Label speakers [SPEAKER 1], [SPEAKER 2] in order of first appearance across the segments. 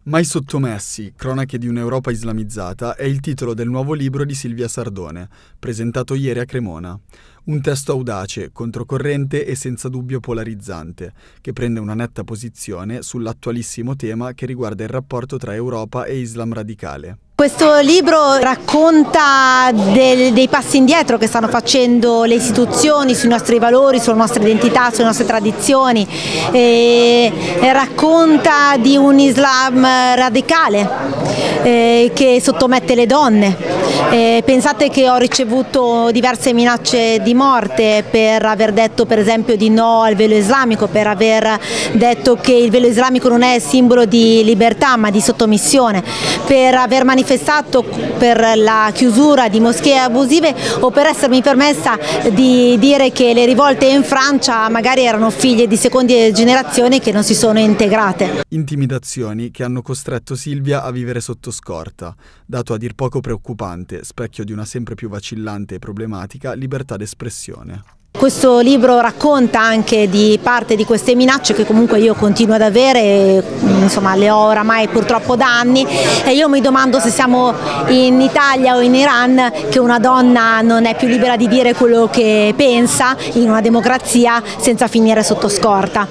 [SPEAKER 1] Mai sottomessi, cronache di un'Europa islamizzata è il titolo del nuovo libro di Silvia Sardone, presentato ieri a Cremona. Un testo audace, controcorrente e senza dubbio polarizzante, che prende una netta posizione sull'attualissimo tema che riguarda il rapporto tra Europa e Islam radicale.
[SPEAKER 2] Questo libro racconta dei passi indietro che stanno facendo le istituzioni sui nostri valori, sulla nostra identità, sulle nostre tradizioni, e racconta di un Islam radicale che sottomette le donne. Pensate che ho ricevuto diverse minacce di morte per aver detto per esempio di no al velo islamico, per aver detto che il velo islamico non è simbolo di libertà ma di sottomissione, per aver manifestato per la chiusura di moschee abusive o per essermi permessa di dire che le rivolte in Francia magari erano figlie di seconde generazioni che non si sono integrate.
[SPEAKER 1] Intimidazioni che hanno costretto Silvia a vivere sotto scorta, dato a dir poco preoccupante, specchio di una sempre più vacillante e problematica libertà d'espressione.
[SPEAKER 2] Questo libro racconta anche di parte di queste minacce che comunque io continuo ad avere, insomma le ho oramai purtroppo da anni, e io mi domando se siamo in Italia o in Iran che una donna non è più libera di dire quello che pensa in una democrazia senza finire sotto scorta.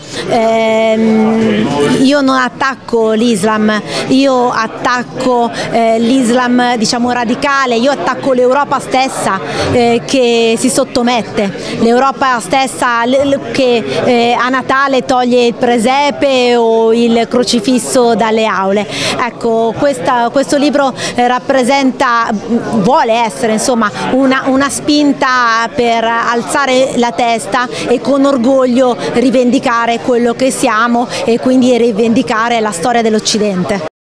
[SPEAKER 2] Io non attacco l'Islam, io attacco l'Islam diciamo radicale, io attacco l'Europa stessa che si sottomette. L'Europa stessa che a Natale toglie il presepe o il crocifisso dalle aule. Ecco, questo libro vuole essere insomma una spinta per alzare la testa e con orgoglio rivendicare quello che siamo e quindi rivendicare la storia dell'Occidente.